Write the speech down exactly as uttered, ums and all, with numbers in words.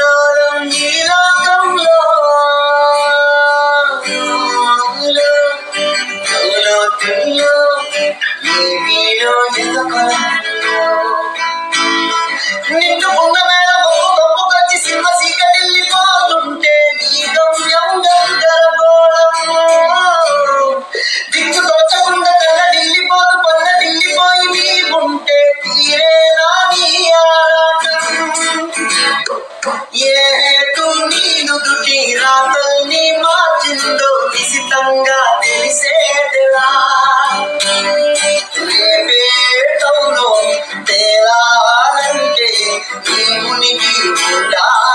కల్లోలం ఈ లోకంలో లోతుల్లో ఏమీలో ఎదగలంలో నిన్ను ఉన్న మేళ మొక్కు కప్పుకొచ్చి సింహ సీకటిల్లిపోతుంటే నీ గమ్యం గందరగోళం దిక్కు తోచకుండా కళ్ళ ఢిల్లిపోతూ పొంద ఢిల్లిపోయి నీవుంటే తీరేనా నీ ఆరాటం ఏ హేతు నీ నుదుటి రాతల్ని మార్చిందో నిశితంగా తెలిసేదిలా రేపేటవులో తేలాలంటే నీ ఉనికి ఉండాలి.